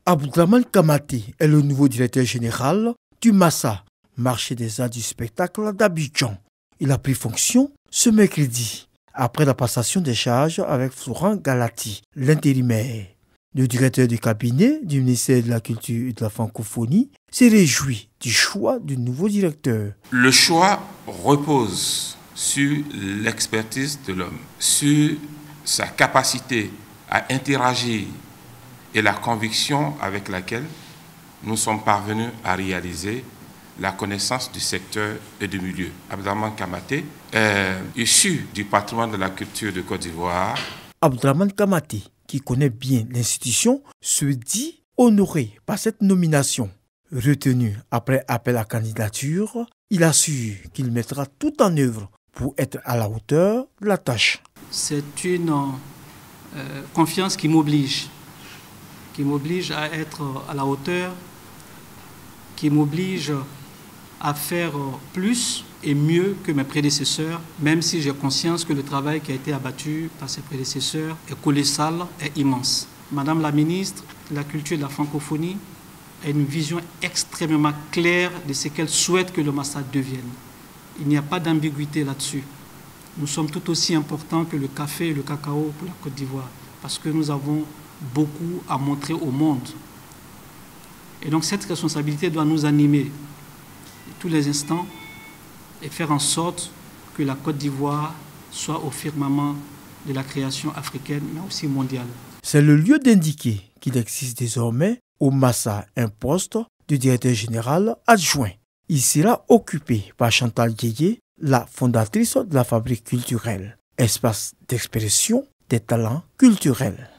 Abdraman Kamate est le nouveau directeur général du Massa, marché des arts du spectacle d'Abidjan. Il a pris fonction ce mercredi, après la passation des charges avec Florent Galati, l'intérimaire. Le directeur du cabinet du ministère de la Culture et de la Francophonie s'est réjoui du choix du nouveau directeur. Le choix repose sur l'expertise de l'homme, sur sa capacité à interagir et la conviction avec laquelle nous sommes parvenus à réaliser la connaissance du secteur et du milieu. Abdraman Kamate est issu du patrimoine de la culture de Côte d'Ivoire. Abdraman Kamate, qui connaît bien l'institution, se dit honoré par cette nomination. Retenu après appel à candidature, il assure qu'il mettra tout en œuvre pour être à la hauteur de la tâche. C'est une confiance qui m'oblige à être à la hauteur, qui m'oblige à faire plus et mieux que mes prédécesseurs, même si j'ai conscience que le travail qui a été abattu par ses prédécesseurs est colossal et immense. Madame la ministre de la Culture et de la Francophonie a une vision extrêmement claire de ce qu'elle souhaite que le Massa devienne. Il n'y a pas d'ambiguïté là-dessus. Nous sommes tout aussi importants que le café et le cacao pour la Côte d'Ivoire, parce que nous avons beaucoup à montrer au monde. Et donc cette responsabilité doit nous animer tous les instants et faire en sorte que la Côte d'Ivoire soit au firmament de la création africaine, mais aussi mondiale. C'est le lieu d'indiquer qu'il existe désormais au Massa un poste de directeur général adjoint. Il sera occupé par Chantal Guégué, la fondatrice de la Fabrique culturelle, espace d'expression des talents culturels.